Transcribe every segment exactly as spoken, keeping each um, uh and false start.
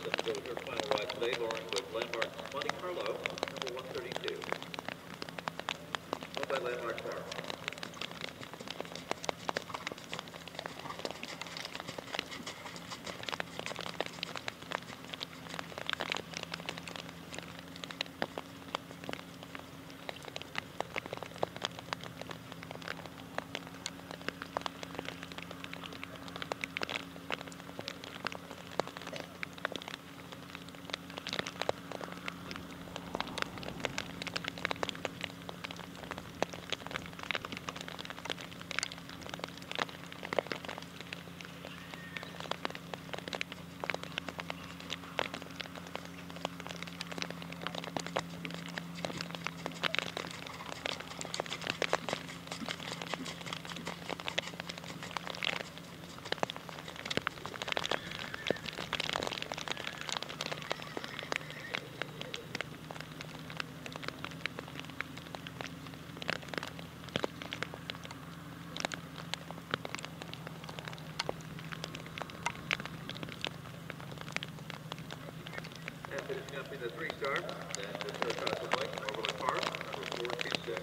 Finishing up in the three star, then the third class of bike over the car, number four two six.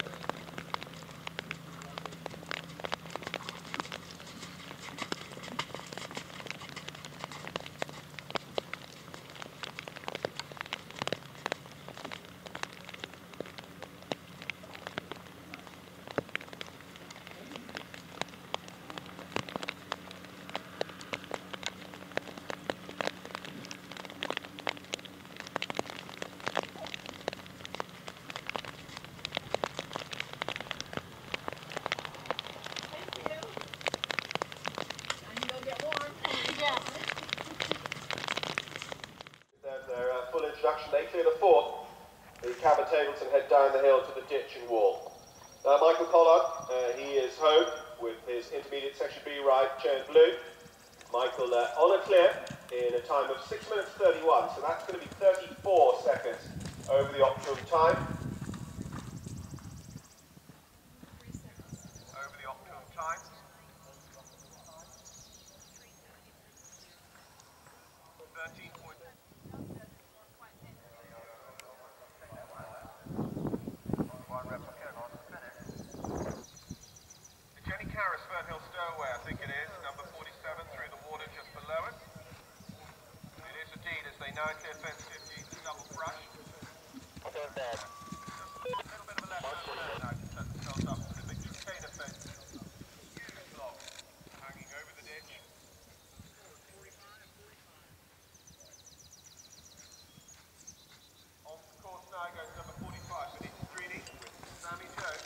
They clear the fourth, the cabin tables, and head down the hill to the ditch and wall. Now Michael Pollard, uh, he is home with his intermediate section B ride, chain blue. Michael uh, on a clear in a time of six minutes thirty-one, so that's going to be thirty-four seconds over the optimum time. Over the optimum time. thirteen point Fernhill Stowaway, I think it is, number forty-seven, through the water just below us. It is indeed, as they now clear fence fifty, the double brush. Just a little bit of a left hand turn now to set themselves up for the big container fence. Huge log hanging over the ditch. Off the course now goes number forty-five, Benitez with Sammy Joe.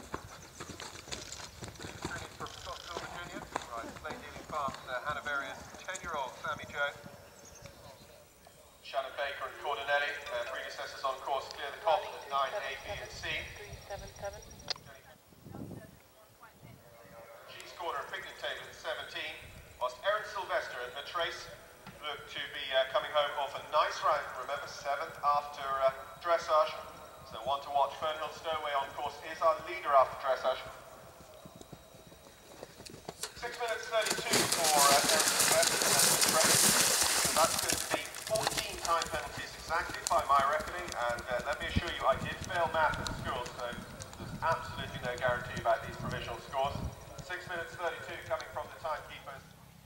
Uh, Hanoverian ten-year-old Sammy Joe. Shannon Baker and Cordonelli, their predecessors on course, clear the cop at nine A, B and C. G's Corner and Picnic Table at seventeen, whilst Erin Sylvester and Matrace look to be uh, coming home off a nice round. Remember, seventh after uh, dressage, so one to watch. Fernhill Stowaway on course is our leader after dressage. six minutes thirty-two for uh, Erin Sylvester and Matrace. So that's going to be fourteen time penalties exactly by my reckoning, and uh, let me assure you, I did fail math at school, so there's absolutely no guarantee about these provisional scores. six minutes thirty-two coming from the timekeepers.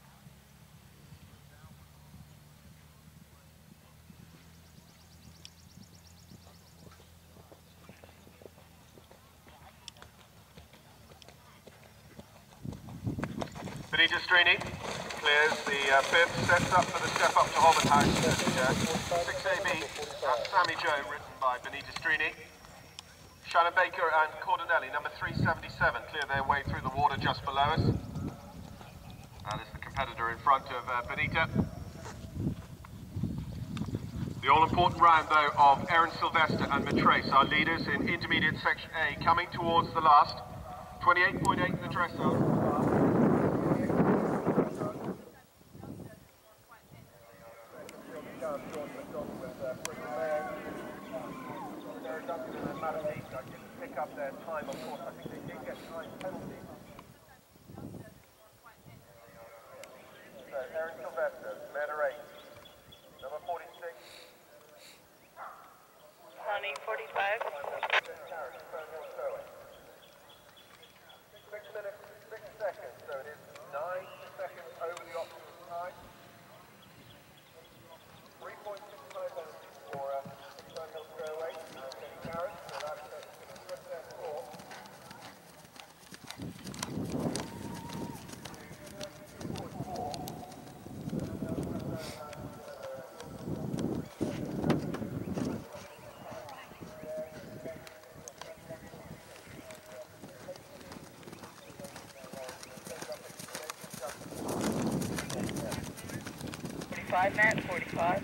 Benitez clears the uh, fifth, sets up for the step up to Hobbit House. Uh, six A B, that's Sammy Joe, written by Benitez. Shannon Baker and Cordonelli, number three seventy-seven, clear their way through the water just below us. That is the competitor in front of uh, Benitez. The all-important round, though, of Erin Sylvester and Matrace, our leaders in intermediate section A, coming towards the last. twenty-eight point eight in the dressage. Up their time, of course. I think they did get time penalties. So, Erin Sylvester, letter eight, number forty-two. forty-five, Matt, forty-five.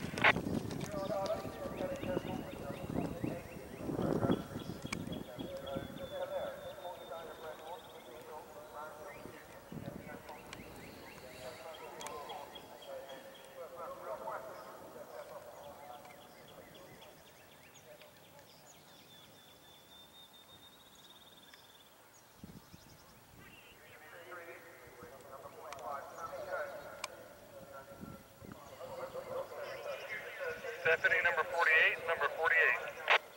Stephanie, number forty-eight, number forty-eight.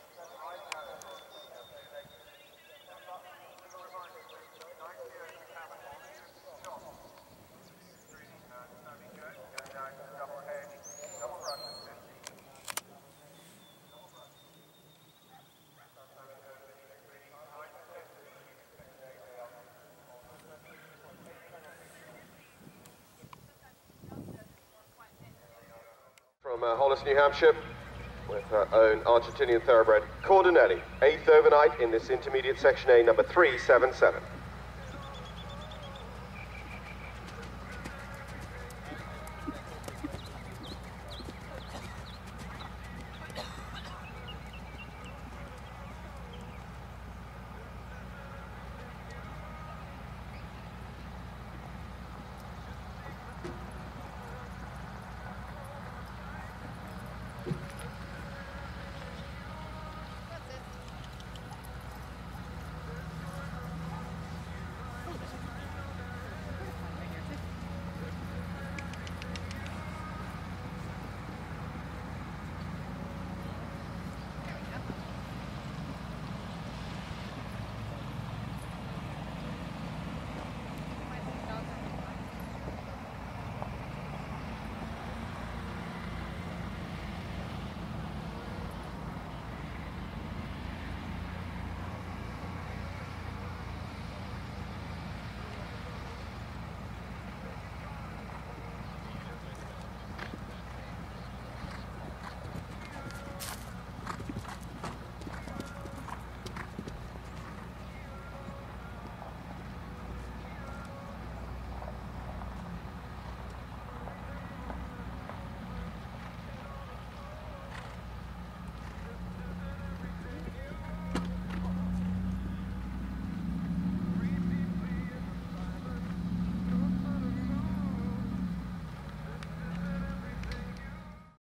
From uh, Hollis, New Hampshire, with our own Argentinian thoroughbred, Cordonelli, eighth overnight in this intermediate section A, number three seven seven.